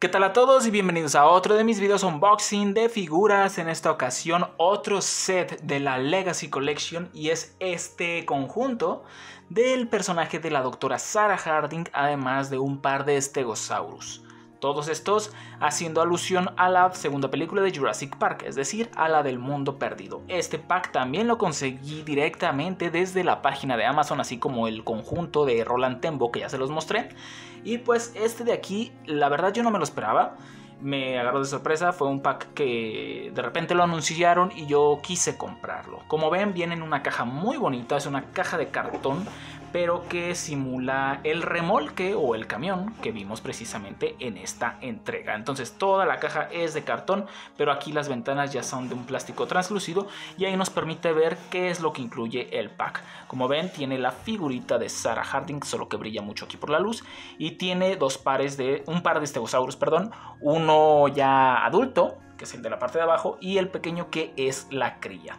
¿Qué tal a todos y bienvenidos a otro de mis videos unboxing de figuras? En esta ocasión otro set de la Legacy Collection y es este conjunto del personaje de la doctora Sarah Harding, además de un par de Stegosaurus. Todos estos haciendo alusión a la segunda película de Jurassic Park, es decir, a la del mundo perdido. Este pack también lo conseguí directamente desde la página de Amazon, así como el conjunto de Roland Tembo que ya se los mostré. Y pues este de aquí, la verdad yo no me lo esperaba. Me agarró de sorpresa, fue un pack que de repente lo anunciaron y yo quise comprarlo. Como ven, viene en una caja muy bonita, es una caja de cartón, pero que simula el remolque o el camión que vimos precisamente en esta entrega. Entonces toda la caja es de cartón, pero aquí las ventanas ya son de un plástico translúcido y ahí nos permite ver qué es lo que incluye el pack. Como ven, tiene la figurita de Sarah Harding, solo que brilla mucho aquí por la luz, y tiene un par de Stegosaurus, uno ya adulto, que es el de la parte de abajo, y el pequeño que es la cría.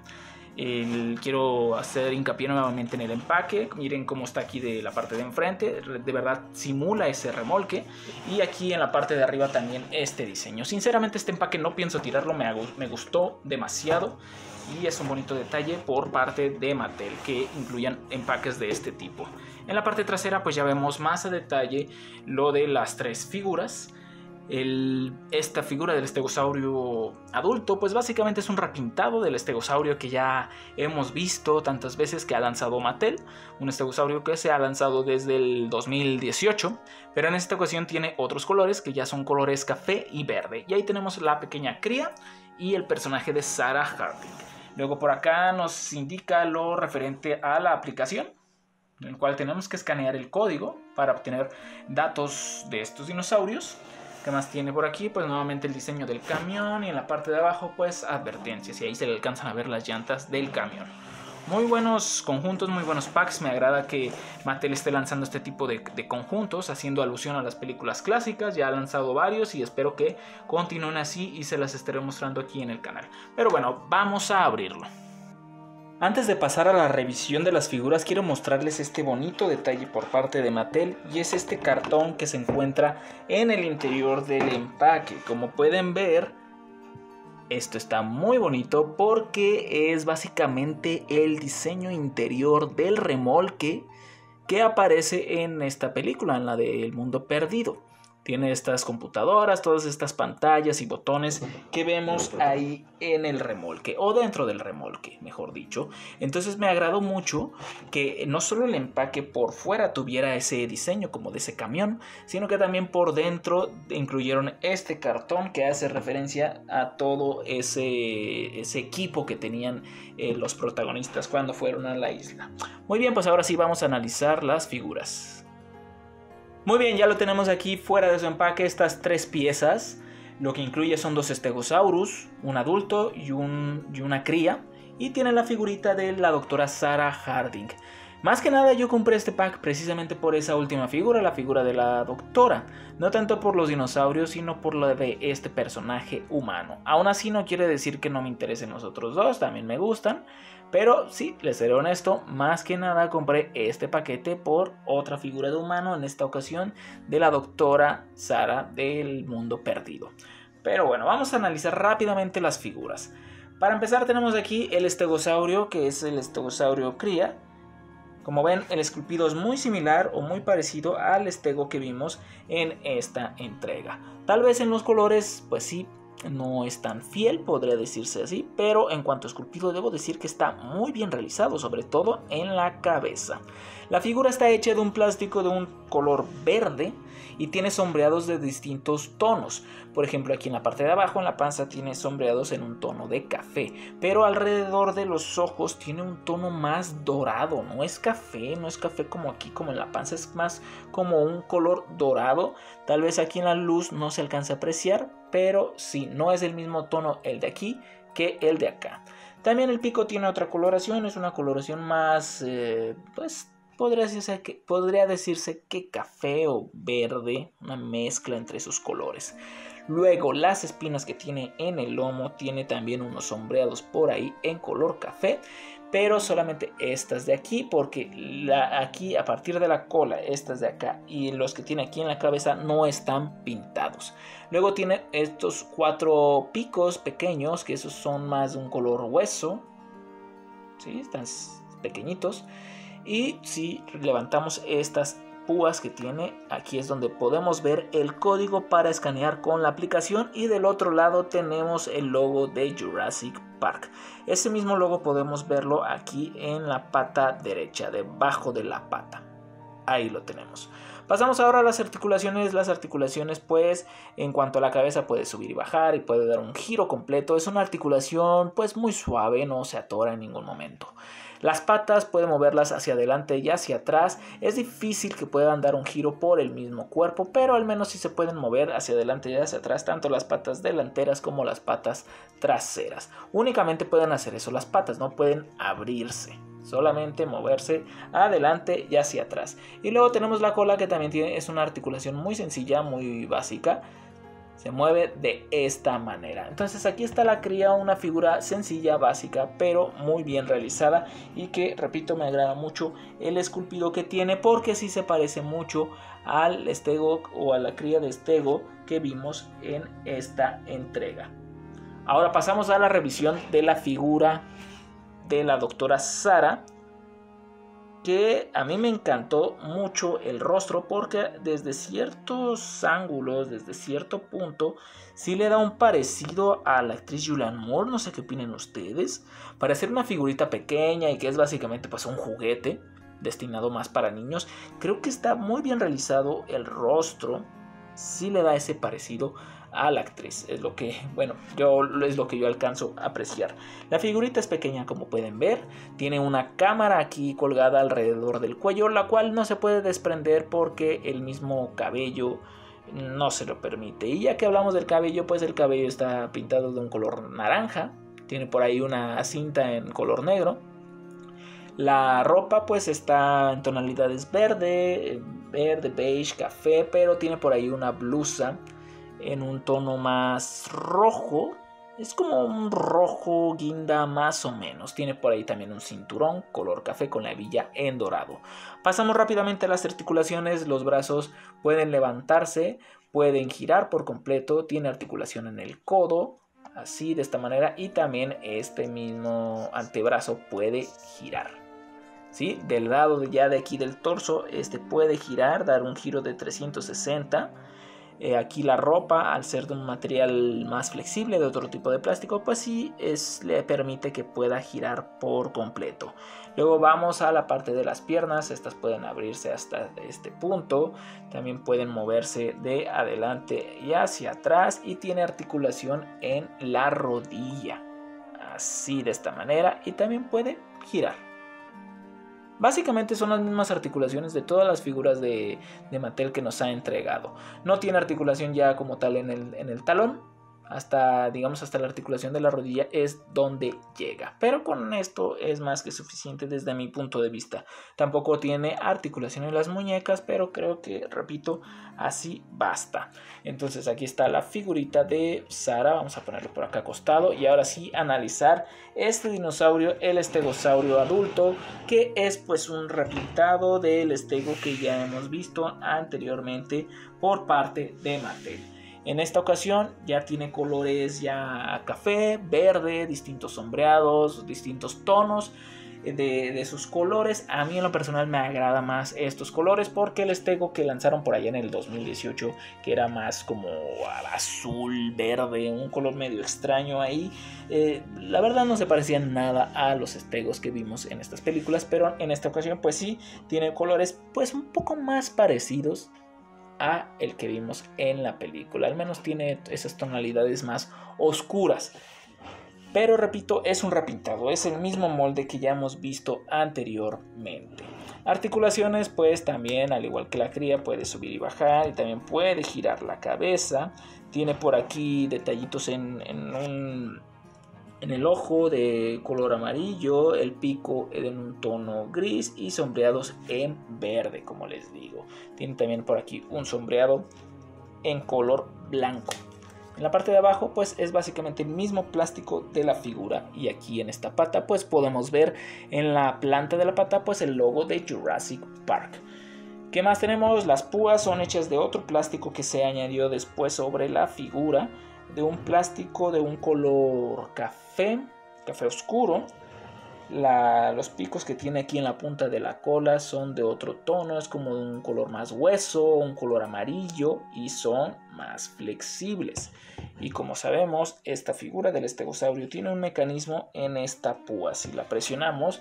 Quiero hacer hincapié nuevamente en el empaque. Miren cómo está aquí de la parte de enfrente. De verdad simula ese remolque. Y aquí en la parte de arriba también este diseño. Sinceramente este empaque no pienso tirarlo. Me gustó demasiado. Y es un bonito detalle por parte de Mattel que incluyan empaques de este tipo. En la parte trasera pues ya vemos más a detalle lo de las tres figuras. Esta figura del estegosaurio adulto pues básicamente es un repintado del estegosaurio que ya hemos visto tantas veces que ha lanzado Mattel, un estegosaurio que se ha lanzado desde el 2018, pero en esta ocasión tiene otros colores que ya son colores café y verde, y ahí tenemos la pequeña cría y el personaje de Sarah Harding. Luego por acá nos indica lo referente a la aplicación, en el cual tenemos que escanear el código para obtener datos de estos dinosaurios. ¿Qué más tiene por aquí? Pues nuevamente el diseño del camión y en la parte de abajo pues advertencias, y ahí se le alcanzan a ver las llantas del camión. Muy buenos conjuntos, muy buenos packs. Me agrada que Mattel esté lanzando este tipo de conjuntos haciendo alusión a las películas clásicas. Ya ha lanzado varios y espero que continúen así y se las estaré mostrando aquí en el canal. Pero bueno, vamos a abrirlo. Antes de pasar a la revisión de las figuras, quiero mostrarles este bonito detalle por parte de Mattel, y es este cartón que se encuentra en el interior del empaque. Como pueden ver, esto está muy bonito porque es básicamente el diseño interior del remolque que aparece en esta película, en la de El Mundo Perdido. Tiene estas computadoras, todas estas pantallas y botones que vemos ahí en el remolque, o dentro del remolque, mejor dicho. Entonces me agradó mucho que no solo el empaque por fuera tuviera ese diseño como de ese camión, sino que también por dentro incluyeron este cartón que hace referencia a todo ese equipo que tenían los protagonistas cuando fueron a la isla. Muy bien, pues ahora sí vamos a analizar las figuras. Muy bien, ya lo tenemos aquí fuera de su empaque, estas tres piezas. Lo que incluye son dos Stegosaurus, un adulto y una cría. Y tiene la figurita de la doctora Sarah Harding. Más que nada yo compré este pack precisamente por esa última figura, la figura de la doctora. No tanto por los dinosaurios, sino por lo de este personaje humano. Aún así no quiere decir que no me interesen los otros dos, también me gustan. Pero sí, les seré honesto, más que nada compré este paquete por otra figura de humano, en esta ocasión de la doctora Sarah del Mundo Perdido. Pero bueno, vamos a analizar rápidamente las figuras. Para empezar tenemos aquí el estegosaurio, que es el estegosaurio cría. Como ven, el esculpido es muy similar o muy parecido al estego que vimos en esta entrega. Tal vez en los colores, pues sí, no es tan fiel, podría decirse así, pero en cuanto a esculpido debo decir que está muy bien realizado, sobre todo en la cabeza. La figura está hecha de un plástico de un color verde y tiene sombreados de distintos tonos. Por ejemplo, aquí en la parte de abajo, en la panza, tiene sombreados en un tono de café, pero alrededor de los ojos tiene un tono más dorado. No es café como aquí, como en la panza, es más como un color dorado. Tal vez aquí en la luz no se alcanza a apreciar, pero sí, no es el mismo tono el de aquí que el de acá. También el pico tiene otra coloración, es una coloración más, pues podría decirse que café o verde, una mezcla entre sus colores. Luego las espinas que tiene en el lomo, tiene también unos sombreados por ahí en color café, pero solamente estas de aquí, porque aquí a partir de la cola, estas de acá y los que tiene aquí en la cabeza no están pintados. Luego tiene estos 4 picos pequeños, que esos son más de un color hueso, ¿sí? Están pequeñitos. Y si levantamos estas púas que tiene, aquí es donde podemos ver el código para escanear con la aplicación, y del otro lado tenemos el logo de Jurassic Park. Ese mismo logo podemos verlo aquí en la pata derecha, debajo de la pata. Ahí lo tenemos. Pasamos ahora a las articulaciones. Las articulaciones, pues, en cuanto a la cabeza, puede subir y bajar y puede dar un giro completo. Es una articulación pues muy suave, no se atora en ningún momento. Las patas puede moverlas hacia adelante y hacia atrás. Es difícil que puedan dar un giro por el mismo cuerpo, pero al menos sí se pueden mover hacia adelante y hacia atrás, tanto las patas delanteras como las patas traseras. Únicamente pueden hacer eso las patas, no pueden abrirse. Solamente moverse adelante y hacia atrás. Y luego tenemos la cola, que también es una articulación muy sencilla, muy básica. Se mueve de esta manera. Entonces aquí está la cría, una figura sencilla, básica, pero muy bien realizada, y que, repito, me agrada mucho el esculpido que tiene, porque sí se parece mucho al estego o a la cría de estego que vimos en esta entrega. Ahora pasamos a la revisión de la figura de la doctora Sara, que a mí me encantó mucho el rostro, porque desde ciertos ángulos, desde cierto punto, sí le da un parecido a la actriz Julianne Moore. No sé qué opinen ustedes. Para ser una figurita pequeña y que es básicamente pues un juguete destinado más para niños, creo que está muy bien realizado el rostro. Sí le da ese parecido a la actriz, es lo que, bueno, es lo que yo alcanzo a apreciar. La figurita es pequeña, como pueden ver, tiene una cámara aquí colgada alrededor del cuello, la cual no se puede desprender porque el mismo cabello no se lo permite. Y ya que hablamos del cabello, pues el cabello está pintado de un color naranja, tiene por ahí una cinta en color negro. La ropa pues está en tonalidades verde, beige, café, pero tiene por ahí una blusa en un tono más rojo. Es como un rojo guinda más o menos. Tiene por ahí también un cinturón color café con la hebilla en dorado. Pasamos rápidamente a las articulaciones. Los brazos pueden levantarse, pueden girar por completo. Tiene articulación en el codo, así de esta manera. Y también este mismo antebrazo puede girar, ¿sí? Del lado ya de aquí del torso, este puede girar, dar un giro de 360. Aquí la ropa, al ser de un material más flexible, de otro tipo de plástico, pues sí le permite que pueda girar por completo. Luego vamos a la parte de las piernas. Estas pueden abrirse hasta este punto, también pueden moverse de adelante y hacia atrás, y tiene articulación en la rodilla, así de esta manera, y también puede girar. Básicamente son las mismas articulaciones de todas las figuras de Mattel que nos ha entregado. No tiene articulación ya como tal en el talón. Hasta la articulación de la rodilla es donde llega. Pero con esto es más que suficiente desde mi punto de vista. Tampoco tiene articulación en las muñecas, pero creo que, repito, así basta. Entonces aquí está la figurita de Sara. Vamos a ponerlo por acá acostado. Y ahora sí, analizar este dinosaurio, el estegosaurio adulto, que es pues un repintado del estego que ya hemos visto anteriormente por parte de Mattel. En esta ocasión ya tiene colores ya café, verde, distintos sombreados, distintos tonos de sus colores. A mí en lo personal me agrada más estos colores, porque el estego que lanzaron por allá en el 2018, que era más como azul, verde, un color medio extraño ahí, la verdad no se parecía nada a los estegos que vimos en estas películas, pero en esta ocasión pues sí tiene colores pues un poco más parecidos a el que vimos en la película. Al menos tiene esas tonalidades más oscuras. Pero repito, es un repintado, es el mismo molde que ya hemos visto anteriormente. Articulaciones, pues también, al igual que la cría, puede subir y bajar, y también puede girar la cabeza. Tiene por aquí detallitos en el ojo de color amarillo, el pico en un tono gris y sombreados en verde, como les digo. Tiene también por aquí un sombreado en color blanco. En la parte de abajo pues es básicamente el mismo plástico de la figura, y aquí en esta pata pues podemos ver en la planta de la pata pues el logo de Jurassic Park. ¿Qué más tenemos? Las púas son hechas de otro plástico que se añadió después sobre la figura, de un plástico de un color café oscuro. Los picos que tiene aquí en la punta de la cola son de otro tono, es como de un color más hueso, un color amarillo, y son más flexibles. Y como sabemos, esta figura del estegosaurio tiene un mecanismo en esta púa. Si la presionamos,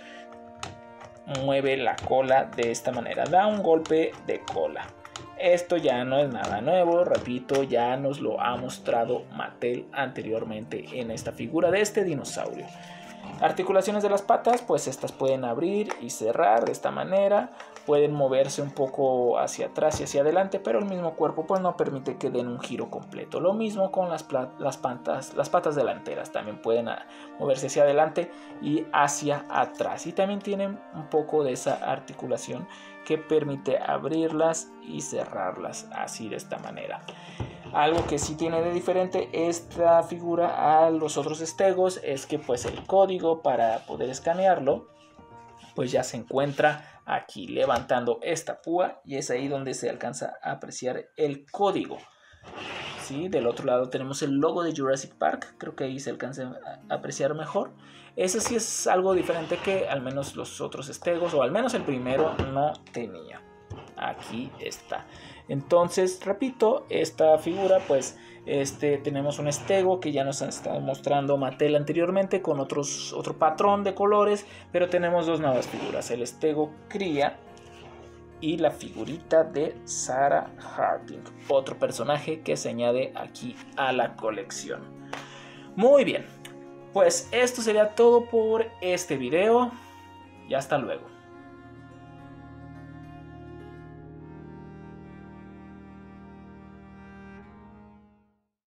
mueve la cola de esta manera, da un golpe de cola. Esto ya no es nada nuevo, repito, ya nos lo ha mostrado Mattel anteriormente en esta figura de este dinosaurio. Articulaciones de las patas, pues estas pueden abrir y cerrar de esta manera, pueden moverse un poco hacia atrás y hacia adelante, pero el mismo cuerpo pues no permite que den un giro completo. Lo mismo con las patas delanteras, también pueden moverse hacia adelante y hacia atrás, y también tienen un poco de esa articulación que permite abrirlas y cerrarlas así de esta manera. Algo que sí tiene de diferente esta figura a los otros estegos es que pues el código para poder escanearlo pues ya se encuentra aquí levantando esta púa, y es ahí donde se alcanza a apreciar el código. ¿Sí? Del otro lado tenemos el logo de Jurassic Park, creo que ahí se alcanza a apreciar mejor. Ese sí es algo diferente que al menos los otros estegos, o al menos el primero, no tenía. Aquí está. Entonces, repito, esta figura pues tenemos un estego que ya nos ha estado mostrando Mattel anteriormente con otro patrón de colores, pero tenemos dos nuevas figuras, el estego cría y la figurita de Sarah Harding, otro personaje que se añade aquí a la colección. Muy bien, pues esto sería todo por este video y hasta luego.